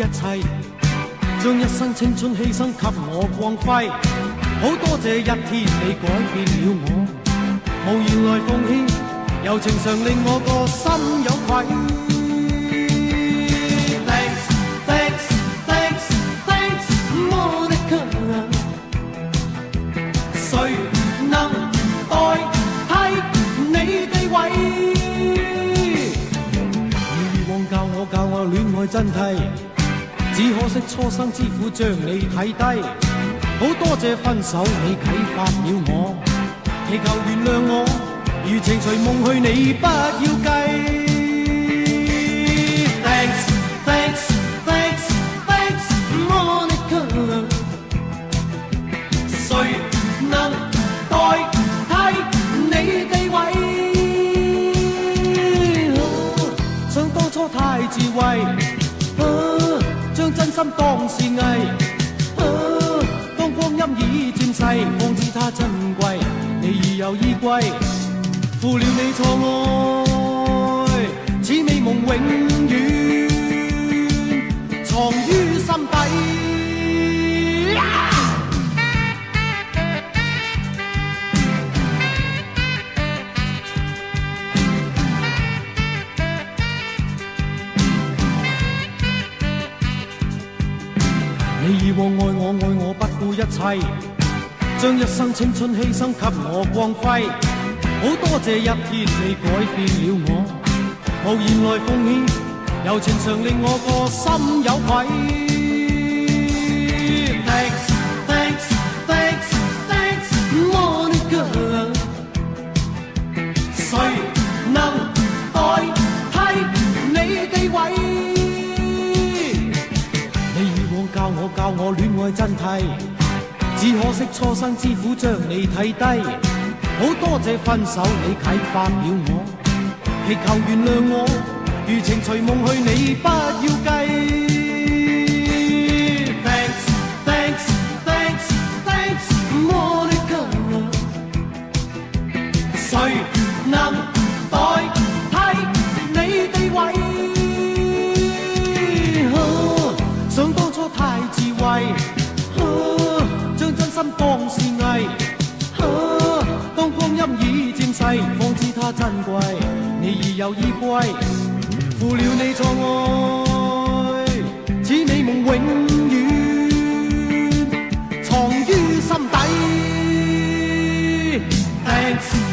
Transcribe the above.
一切，將一生青春犧牲給我光輝。好多謝一天你改變了我，無言來奉獻，柔情常令我個心有愧。Thanks, thanks, thanks, thanks, Monica。誰能代替你地位？以往教我戀愛真諦，只可惜初生之虎將你睇低。好多謝分手你啟發了我，祈求原諒我，如情隨夢去你不要計。Thanks, thanks, thanks, thanks, Monica。誰能代替你地位？想當初太智慧，將真心當是藝。光陰已漸逝，方知它珍貴。你已有依歸，負了你錯愛，此美夢永遠藏於心底。你以往愛我不顧一切，將一生青春犧牲給我光輝。好多謝一天你改變了我，無言來奉獻，柔情常令我個心有愧。Thanks, thanks, thanks, thanks, Monica。誰能代替你地位？教我戀愛真諦，只可惜初生之虎將你睇低。好多謝分手你啟發了我，祈求原諒我，如情隨夢去你不要計。Thanks, thanks, thanks, thanks, Monica。誰能代替你地位？想當初太智慧，將真心當是藝。當光陰已漸逝，方知它珍貴。你已有依歸，負了你錯愛，此美夢永遠藏於心底。Thanks。